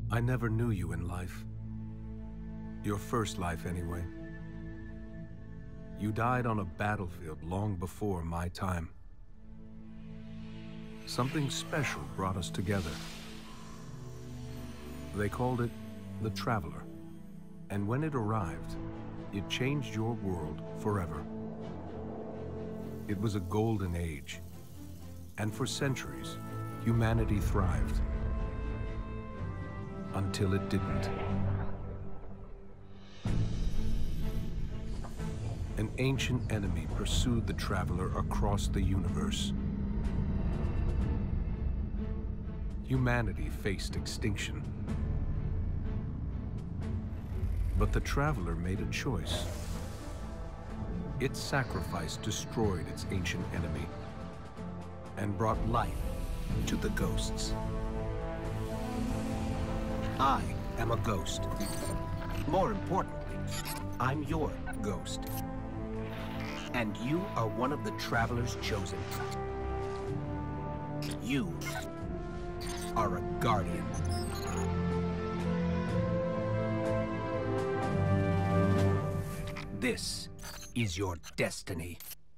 I never knew you in life. Your first life, anyway. You died on a battlefield long before my time. Something special brought us together. They called it the Traveler. And when it arrived, it changed your world forever. It was a golden age. And for centuries, humanity thrived. Until it didn't. An ancient enemy pursued the Traveler across the universe. Humanity faced extinction. But the Traveler made a choice. Its sacrifice destroyed its ancient enemy and brought life to the ghosts. I am a ghost. More importantly, I'm your ghost. And you are one of the Traveler's chosen. You are a guardian. This is your destiny.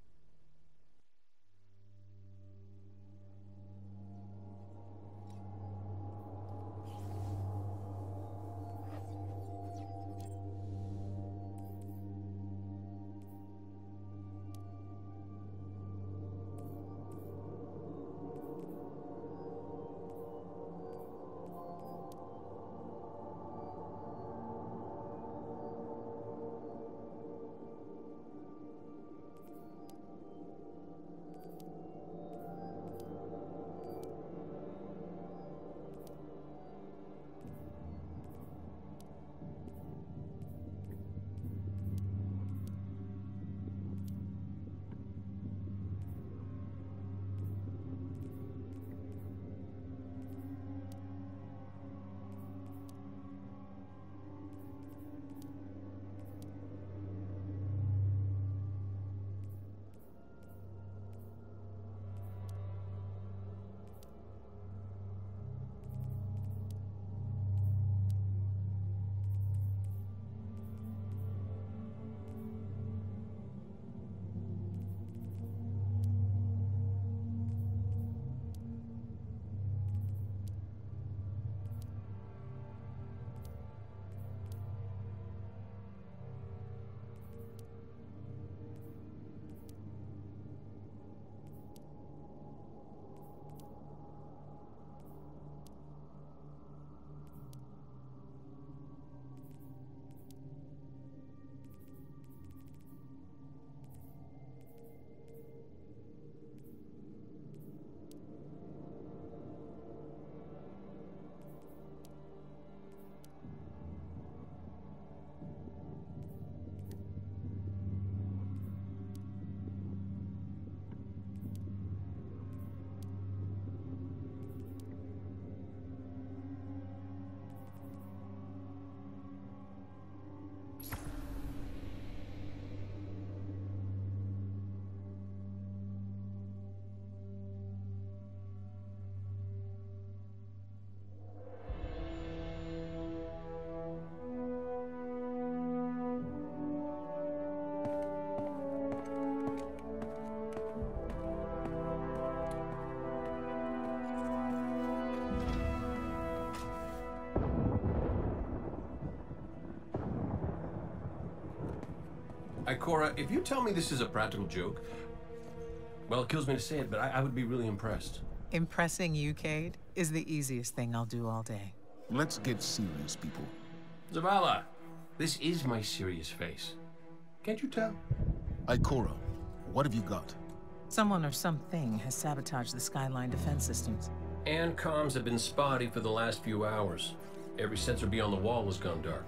Ikora, if you tell me this is a practical joke, well, it kills me to say it, but I would be really impressed. Impressing you, Cade, is the easiest thing I'll do all day. Let's get serious, people. Zavala, this is my serious face. Can't you tell? Ikora, what have you got? Someone or something has sabotaged the Skyline defense systems. And comms have been spotty for the last few hours. Every sensor beyond the wall has gone dark.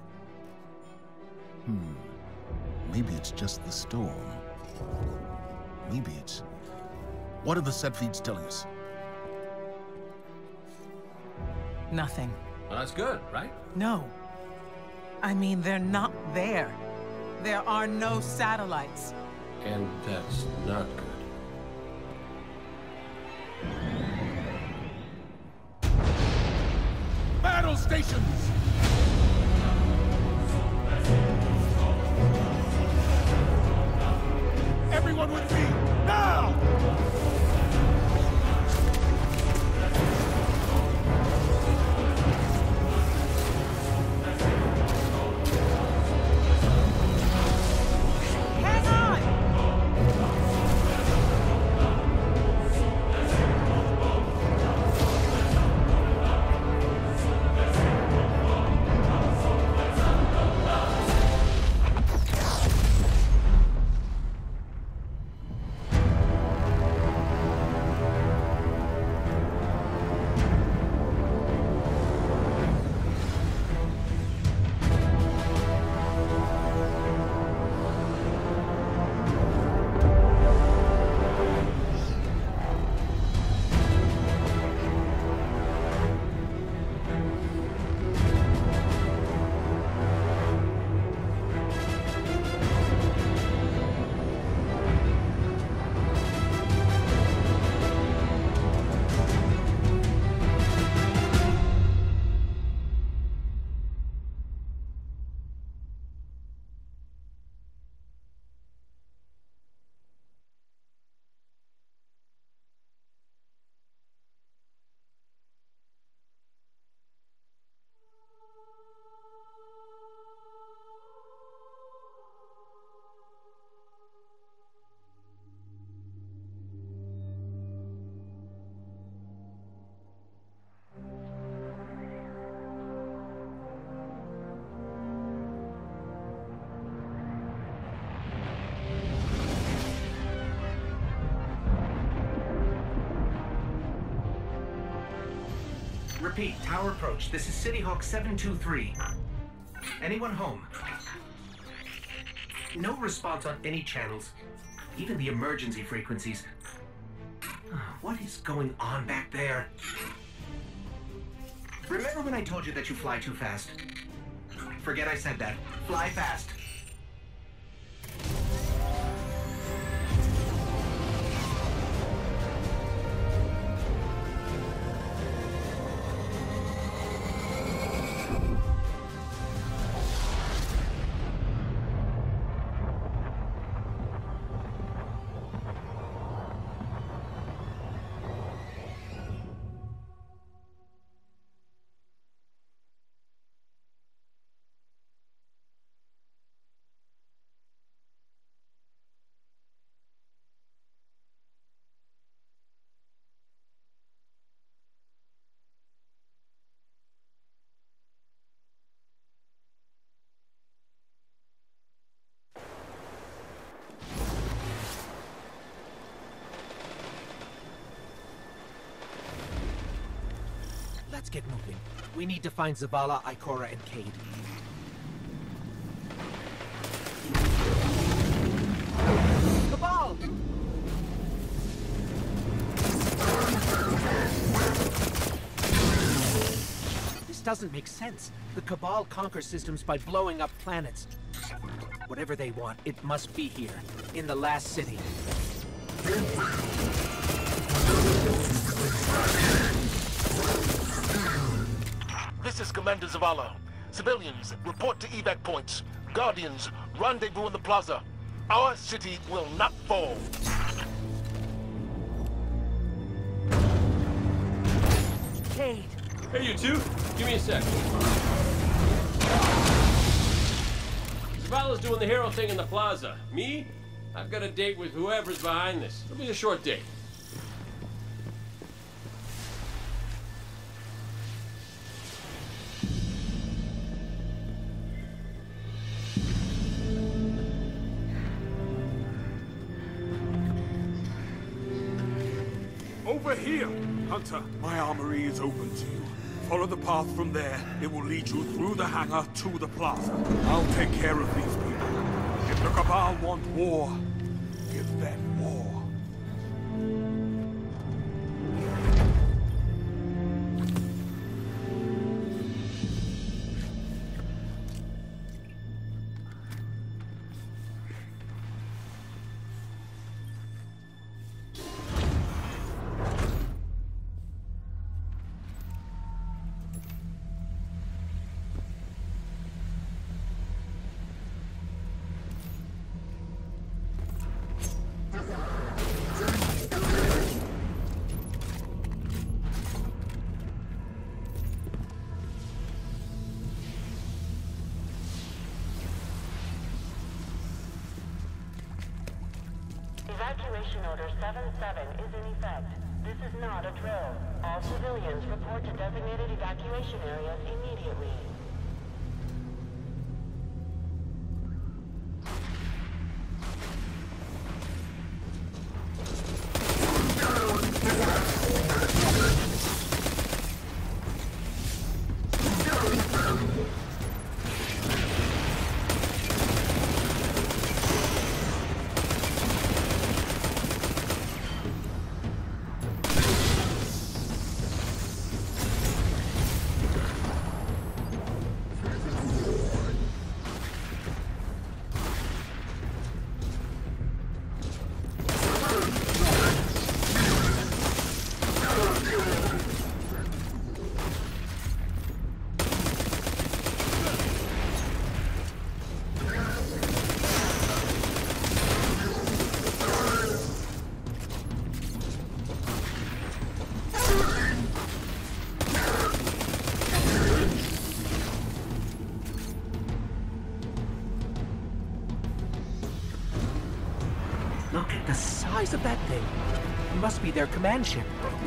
Maybe it's just the storm. Maybe it's... What are the set feeds telling us? Nothing. Well, that's good, right? No. I mean, they're not there. There are no satellites. And that's not good. Battle! Battle stations! Everyone with me, now! Hang on! Repeat, tower approach. This is City Hawk 723. Anyone home? No response on any channels, even the emergency frequencies. What is going on back there? Remember when I told you that you fly too fast? Forget I said that. Fly fast. Let's get moving. We need to find Zavala, Ikora, and Cayde. Cabal! This doesn't make sense. The Cabal conquer systems by blowing up planets. Whatever they want, it must be here, in the last city. This is Commander Zavala. Civilians, report to evac points. Guardians, rendezvous in the plaza. Our city will not fall. Cayde! Hey, you two, give me a sec. Zavala's doing the hero thing in the plaza. Me? I've got a date with whoever's behind this. It'll be a short date. Over here! Hunter, my armory is open to you. Follow the path from there. It will lead you through the hangar to the plaza. I'll take care of these people. If the Cabal want war, give them war. Evacuation Order 77 is in effect. This is not a drill. All civilians report to designated evacuation areas immediately. Look at the size of that thing. It must be their command ship.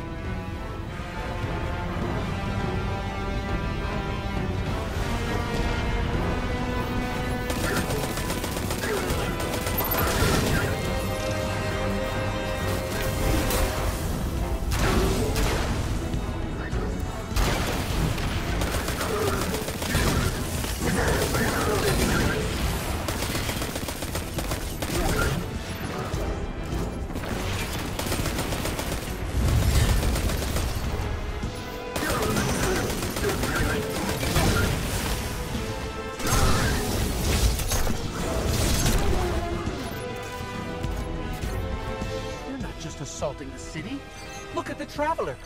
Assaulting the city? Look at the Traveler!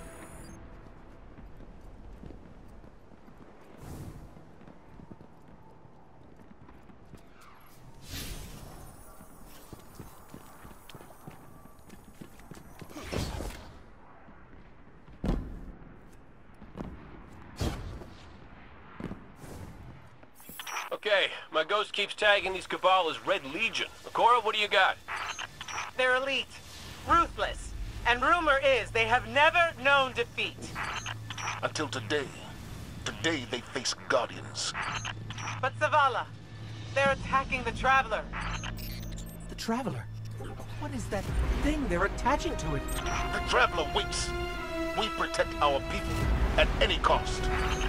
Okay, my ghost keeps tagging these Cabal as Red Legion. Ikora, what do you got? They're elite, ruthless, and rumor is they have never known defeat. Until today. Today they face Guardians. But Zavala, they're attacking the Traveler. The Traveler? What is that thing they're attaching to it? The Traveler waits. We protect our people at any cost.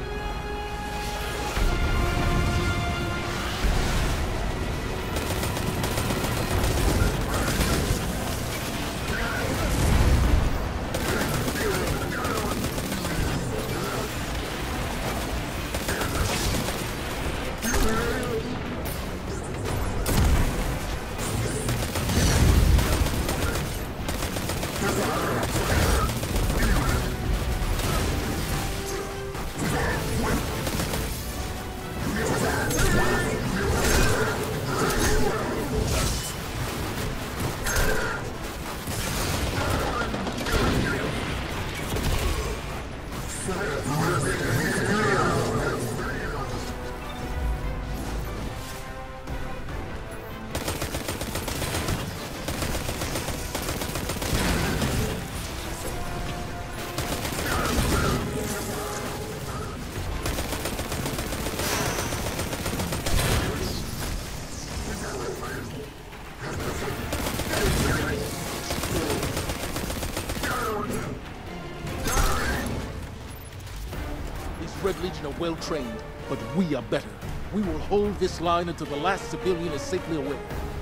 Red Legion are well trained, but we are better. We will hold this line until the last civilian is safely away.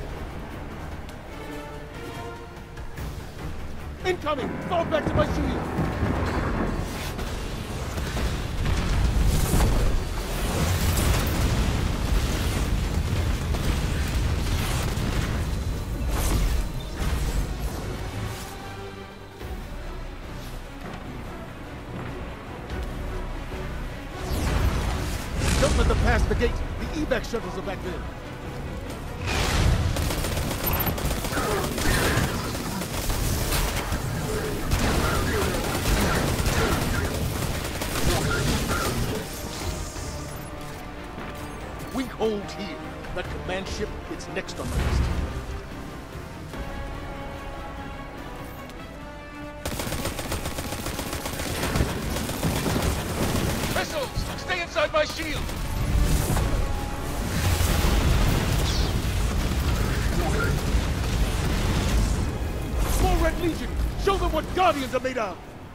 Incoming! Fall back to my shield! Don't let them pass the gate. The evac shuttles are back there. We hold here. That command ship is next on the list. shield! Small Red Legion! Show them what Guardians are made of!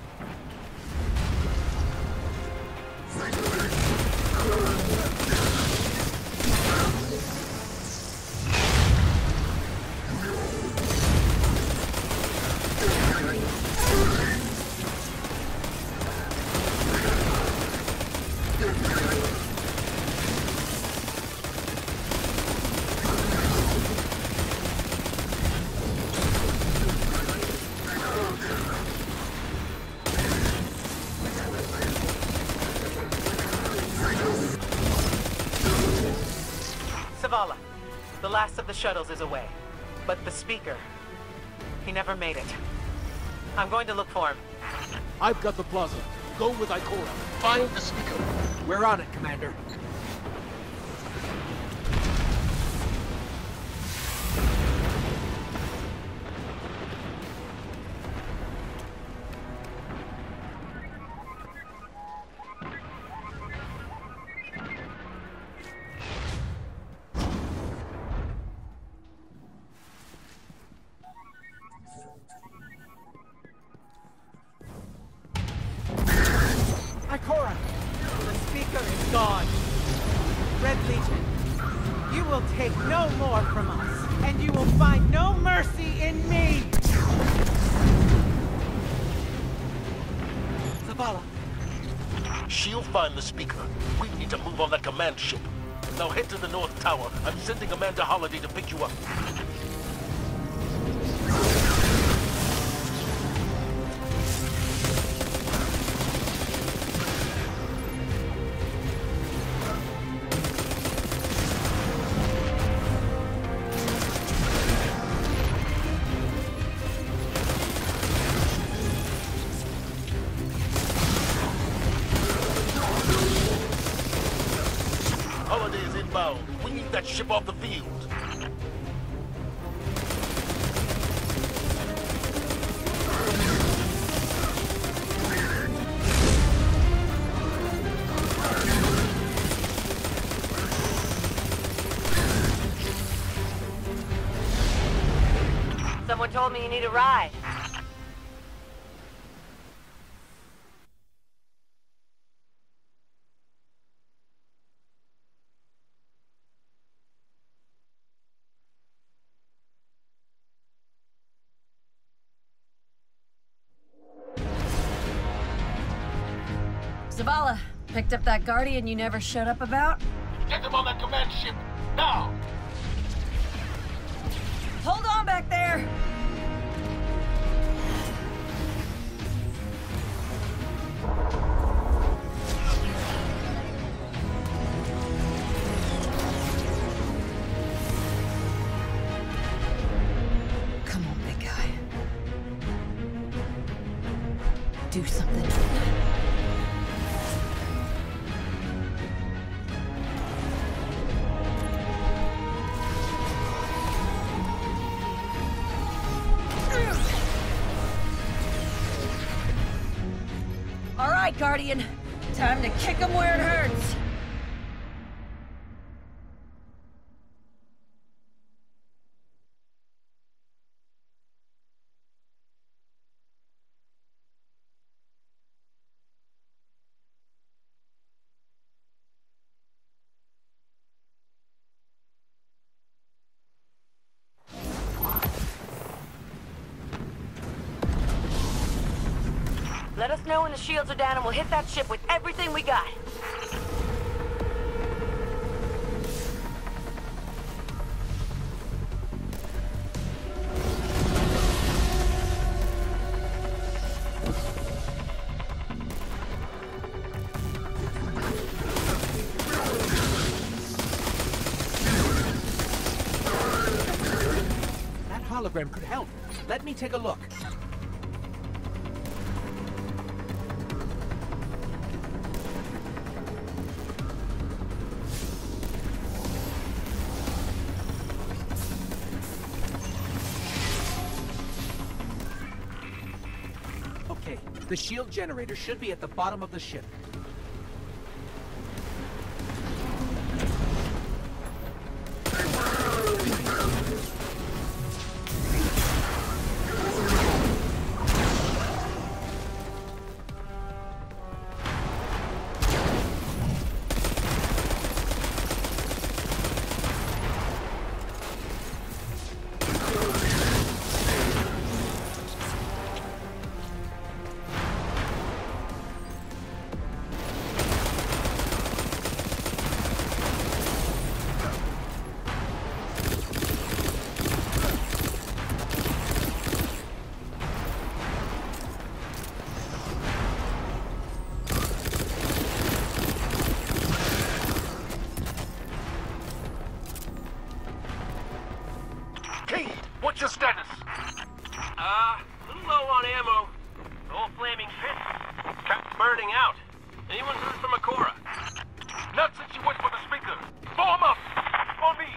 Zavala, the last of the shuttles is away. But the Speaker, he never made it. I'm going to look for him. I've got the plaza. Go with Ikora. Find the Speaker. We're on it, Commander. Ikora! The Speaker is gone. Red Legion, you will take no more from us, and you will find no mercy in me! Zavala. She'll find the Speaker. We need to move on that command ship. Now head to the North Tower. I'm sending Amanda Holliday to pick you up. Holiday is inbound. We need that ship off the field. Someone told me you need a ride. Zavala, picked up that Guardian you never showed up about? Get them on that command ship, now! Hold on back there! Come on, big guy. Do something. All right, Guardian. Time to kick him where it hurts. Let us know when the shields are down and we'll hit that ship with everything we got. That hologram could help. Let me take a look. Okay, the shield generator should be at the bottom of the ship. What's your status? A little low on ammo. The whole flaming pit kept burning out. Anyone heard from Ikora? Not since you went for the speaker. Form up! For me!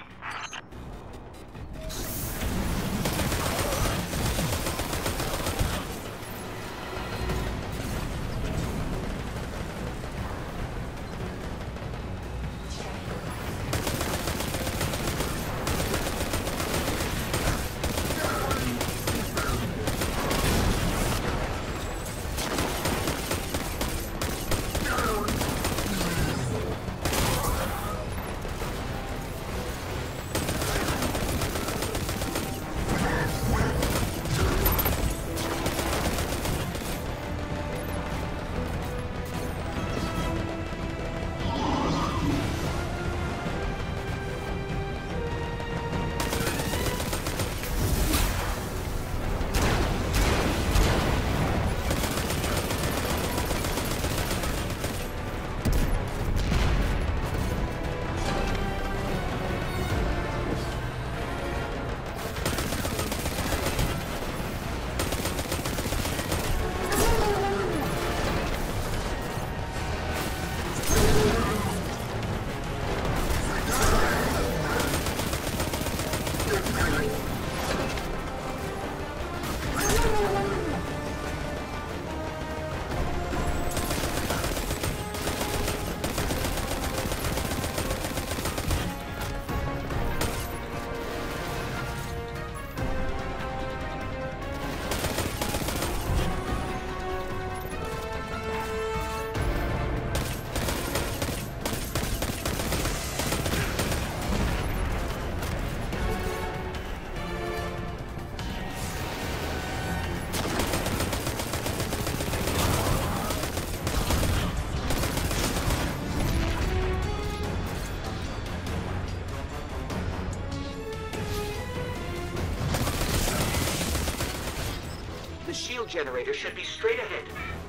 The shield generator should be straight ahead.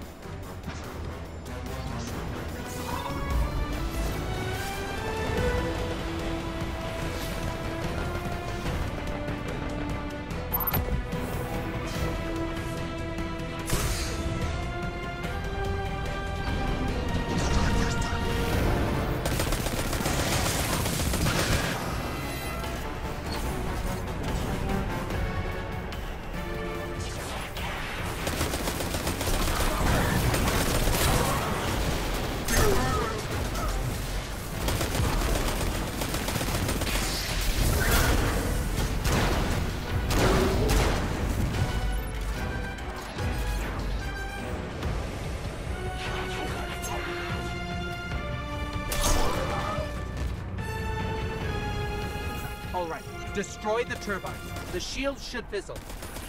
All right, destroy the turbines. The shield should fizzle.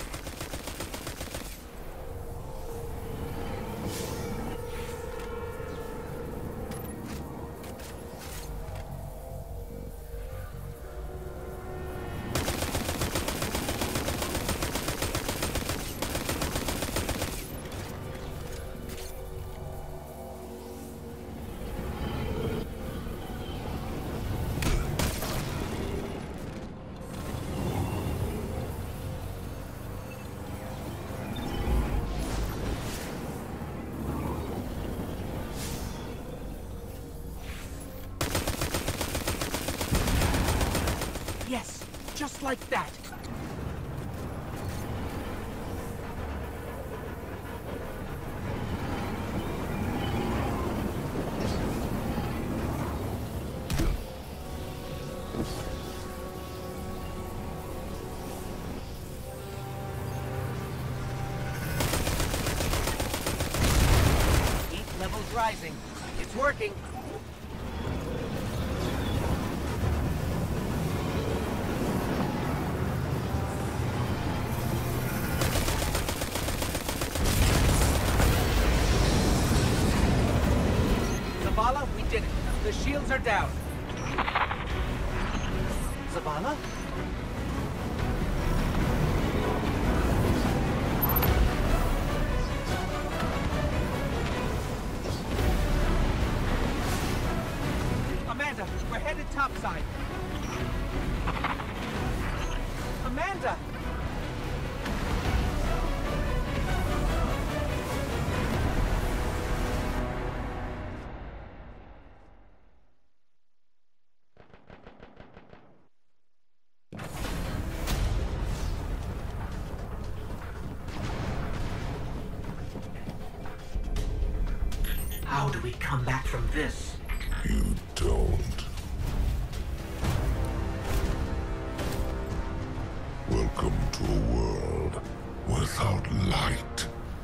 Yes, just like that. Heat levels rising. It's working. Zavala, we did it. The shields are down. Zavala? Amanda, we're headed topside. Amanda! How do we come back from this? You don't. Welcome to a world without light.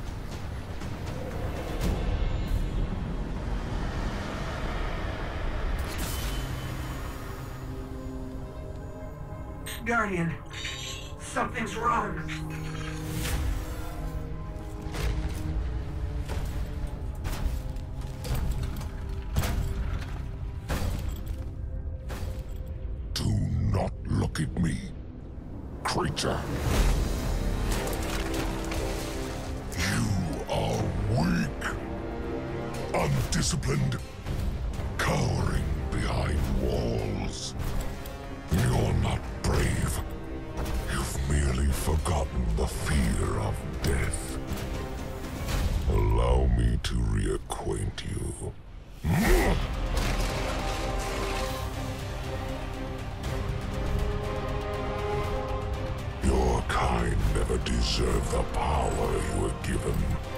Guardian, something's wrong. Do not look at me, creature. You are weak, undisciplined, cowering behind walls. You're not brave. You've merely forgotten the fear of death. Allow me to reacquaint you. Your kind never deserved the power you were given.